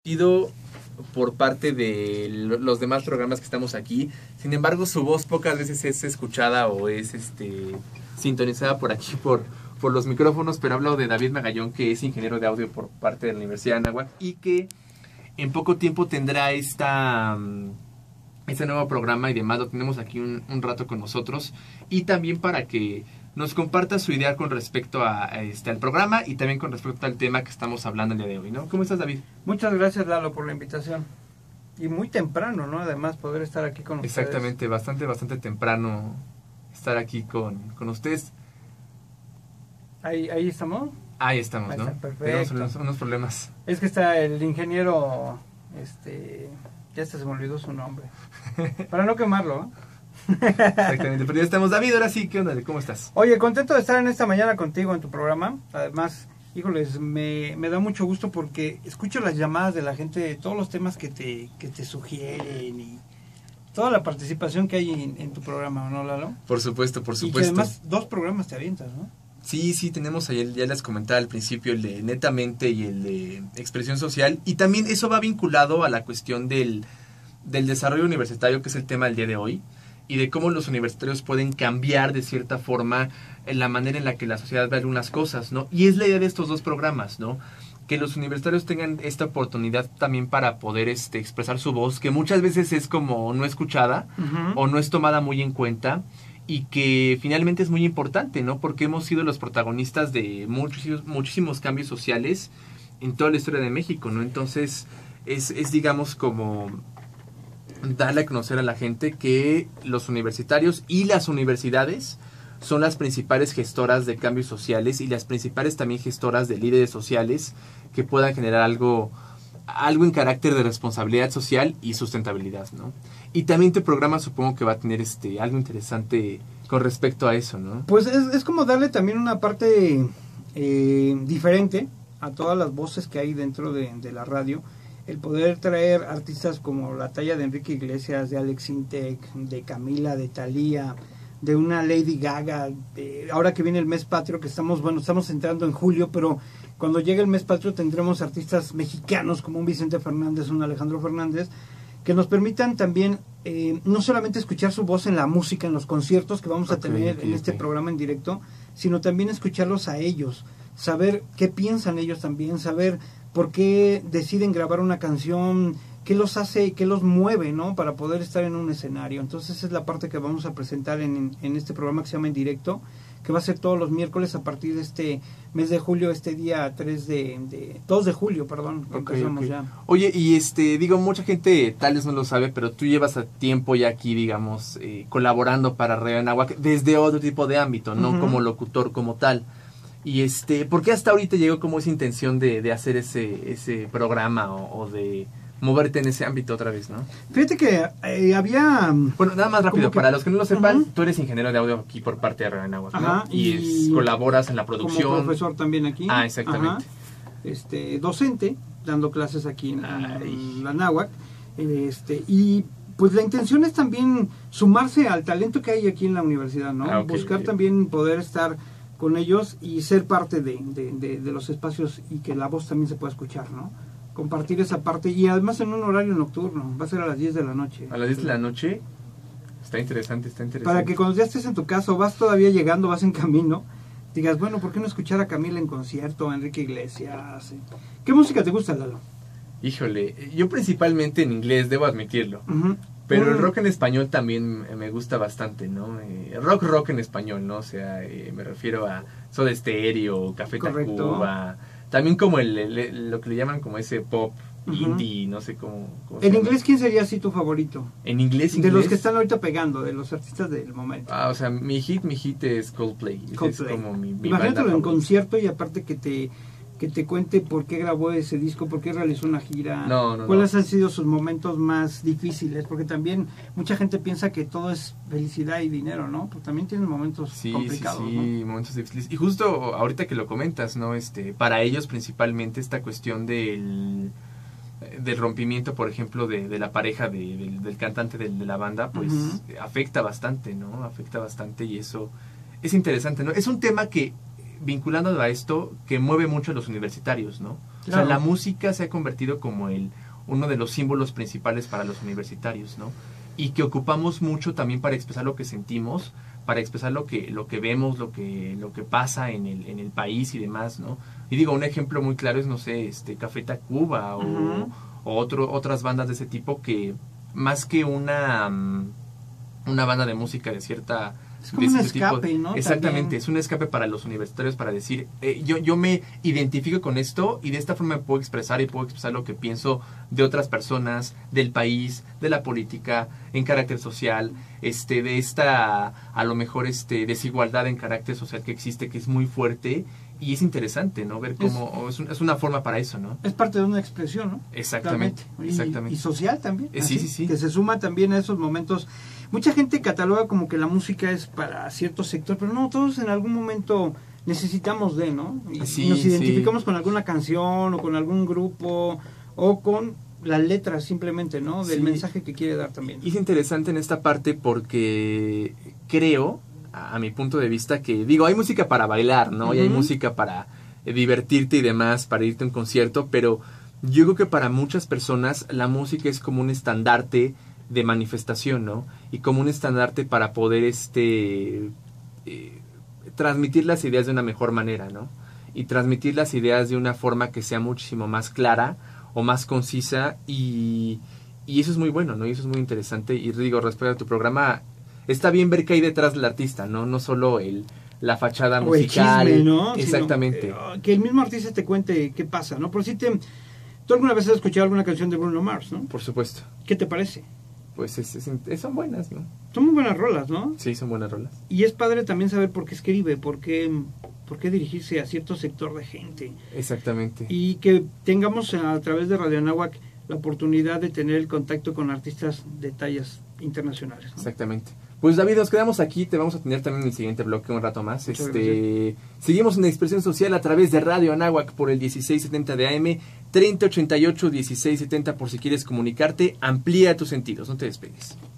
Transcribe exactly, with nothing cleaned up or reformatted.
ido por parte de los demás programas que estamos aquí. Sin embargo, su voz pocas veces es escuchada o es este sintonizada por aquí, por, por los micrófonos, pero hablo de David Magallón, que es ingeniero de audio por parte de la Universidad de Anáhuac y que en poco tiempo tendrá esta, este nuevo programa y demás. Lo tenemos aquí un, un rato con nosotros y también para que nos comparta su idea con respecto a, a este, al programa y también con respecto al tema que estamos hablando el día de hoy, ¿no? ¿Cómo estás, David? Muchas gracias, Lalo, por la invitación. Y muy temprano, ¿no? Además, poder estar aquí con ustedes. Exactamente, bastante, bastante temprano estar aquí con, con ustedes. Ahí, ahí estamos. Ahí estamos, Ahí ¿no? está, perfecto. Tenemos unos, unos problemas. Es que está el ingeniero, este, ya hasta se me olvidó su nombre. Para no quemarlo, ¿eh? Exactamente, pero ya estamos. David, ahora sí, ¿qué onda? ¿Cómo estás? Oye, contento de estar en esta mañana contigo en tu programa. Además, híjoles, me, me da mucho gusto porque escucho las llamadas de la gente, todos los temas que te, que te sugieren y toda la participación que hay en, en tu programa, ¿no, Lalo? Por supuesto, por supuesto. Y que además dos programas te avientas, ¿no? Sí, sí, tenemos ahí, ya les comentaba al principio, el de Netamente y el de Expresión Social. Y también eso va vinculado a la cuestión del, del desarrollo universitario, que es el tema del día de hoy, y de cómo los universitarios pueden cambiar de cierta forma en la manera en la que la sociedad ve algunas cosas, ¿no? Y es la idea de estos dos programas, ¿no? Que los universitarios tengan esta oportunidad también para poder este, expresar su voz, que muchas veces es como no escuchada uh-huh. o no es tomada muy en cuenta, y que finalmente es muy importante, ¿no? Porque hemos sido los protagonistas de muchísimos, muchísimos cambios sociales en toda la historia de México, ¿no? Entonces, es, es digamos como darle a conocer a la gente que los universitarios y las universidades son las principales gestoras de cambios sociales y las principales también gestoras de líderes sociales que puedan generar algo, algo en carácter de responsabilidad social y sustentabilidad, ¿no? Y también tu programa supongo que va a tener este algo interesante con respecto a eso, ¿no? Pues es, es como darle también una parte eh, diferente a todas las voces que hay dentro de, de la radio. El poder traer artistas como la talla de Enrique Iglesias, de Alex Intec, de Camila, de Thalía, de una Lady Gaga, de, ahora que viene el mes patrio, que estamos, bueno, estamos entrando en julio, pero cuando llegue el mes patrio tendremos artistas mexicanos como un Vicente Fernández, un Alejandro Fernández, que nos permitan también eh, no solamente escuchar su voz en la música, en los conciertos que vamos a okay, tener okay, en este okay. programa en directo, sino también escucharlos a ellos, saber qué piensan ellos también, saber por qué deciden grabar una canción, qué los hace, qué los mueve, ¿no? Para poder estar en un escenario. Entonces esa es la parte que vamos a presentar en, en este programa que se llama En Directo, que va a ser todos los miércoles a partir de este mes de julio, este día tres de, de dos de julio, perdón, que okay, empezamos okay. ya. Oye, y este, digo, mucha gente tal vez no lo sabe, pero tú llevas a tiempo ya aquí, digamos, eh, colaborando para Radio Anáhuac desde otro tipo de ámbito, no uh-huh. como locutor como tal. Y este, ¿por qué hasta ahorita llegó como esa intención de, de hacer ese, ese programa o, o de moverte en ese ámbito otra vez, ¿no? Fíjate que eh, había... Bueno, nada más rápido, que, para los que no lo sepan, uh-huh. tú eres ingeniero de audio aquí por parte de Radio Anáhuac, ¿no? Ajá, y y es, colaboras en la producción. Como profesor también aquí. Ah, exactamente. Ajá. Este, docente, dando clases aquí en, en la Anáhuac. Este, y pues la intención es también sumarse al talento que hay aquí en la universidad, ¿no? Ah, okay, Buscar okay. también poder estar con ellos y ser parte de, de, de, de los espacios y que la voz también se pueda escuchar, ¿no? Compartir esa parte y además en un horario nocturno, va a ser a las diez de la noche. ¿A las diez de la noche? Está interesante, está interesante. Para que cuando ya estés en tu casa o vas todavía llegando, vas en camino, digas, bueno, ¿por qué no escuchar a Camila en concierto, a Enrique Iglesias? ¿Qué música te gusta, Lalo? Híjole, yo principalmente en inglés, debo admitirlo. Uh-huh. Pero uh-huh. el rock en español también me gusta bastante, ¿no? Eh, rock, rock en español, ¿no? O sea, eh, me refiero a Soda Stereo, Café Tacuba, también como el, el, el, lo que le llaman como ese pop uh-huh. indie, no sé cómo... cómo ¿En inglés quién sería así tu favorito? ¿En inglés, De inglés? los que están ahorita pegando, de los artistas del momento. Ah, o sea, mi hit, mi hit es Coldplay. Coldplay. Es como mi, mi Imagínatelo en concierto y aparte que te... que te cuente por qué grabó ese disco, por qué realizó una gira, no, no, cuáles no. han sido sus momentos más difíciles, porque también mucha gente piensa que todo es felicidad y dinero, ¿no? Pues también tienen momentos sí, complicados, sí, sí, ¿no? momentos difíciles. Y justo ahorita que lo comentas, ¿no? Este, para ellos principalmente esta cuestión del, del rompimiento, por ejemplo, de, de la pareja de, del, del cantante de, de la banda, pues uh-huh. afecta bastante, ¿no? Afecta bastante y eso es interesante, ¿no? Es un tema que vinculando a esto, que mueve mucho a los universitarios, ¿no? Claro. O sea, la música se ha convertido como el uno de los símbolos principales para los universitarios, ¿no? Y que ocupamos mucho también para expresar lo que sentimos, para expresar lo que lo que vemos, lo que lo que pasa en el en el país y demás, ¿no? Y digo, un ejemplo muy claro es, no sé, este Café Tacuba o, uh-huh. o otro, otras bandas de ese tipo que más que una una banda de música de cierta es como un escape, tipo, ¿no? Exactamente, También. Es un escape para los universitarios para decir, eh, yo, yo me identifico con esto y de esta forma me puedo expresar y puedo expresar lo que pienso de otras personas, del país, de la política, en carácter social, este, de esta, a lo mejor, este, desigualdad en carácter social que existe, que es muy fuerte y es interesante, ¿no? Ver cómo, es, es, un, es una forma para eso, ¿no? Es parte de una expresión, ¿no? Exactamente, y, exactamente. Y social también. Eh, sí, sí, sí. Que se suma también a esos momentos. Mucha gente cataloga como que la música es para cierto sector, pero no, todos en algún momento necesitamos de, ¿no? Y, sí, y nos identificamos sí. con alguna canción o con algún grupo o con la letra simplemente, ¿no? Del sí. mensaje que quiere dar también. Y es interesante en esta parte porque creo, a, a mi punto de vista, que digo, hay música para bailar, ¿no? Uh-huh. Y hay música para eh, divertirte y demás, para irte a un concierto, pero yo creo que para muchas personas la música es como un estandarte de manifestación, ¿no? Y como un estandarte para poder este eh, transmitir las ideas de una mejor manera, ¿no? Y transmitir las ideas de una forma que sea muchísimo más clara o más concisa y, y eso es muy bueno, ¿no? Y eso es muy interesante. Y digo, respecto a tu programa, está bien ver qué hay detrás del artista, ¿no? No solo el la fachada o musical. El chisme, ¿no? Exactamente. Sino, eh, que el mismo artista te cuente qué pasa, ¿no? Por si te... ¿Tú alguna vez has escuchado alguna canción de Bruno Mars, no? Por supuesto. ¿Qué te parece? Pues es, es, es, son buenas, ¿no? Son muy buenas rolas, ¿no? Sí, son buenas rolas. Y es padre también saber por qué escribe, por qué, por qué dirigirse a cierto sector de gente. Exactamente. Y que tengamos a través de Radio Anáhuac la oportunidad de tener el contacto con artistas de tallas internacionales, ¿no? Exactamente. Pues David, nos quedamos aquí, te vamos a tener también en el siguiente bloque un rato más. Muchas este Seguimos en Expresión Social a través de Radio Anáhuac por el dieciséis setenta de A M, treinta ochenta y ocho, dieciséis setenta por si quieres comunicarte. Amplía tus sentidos, no te despegues.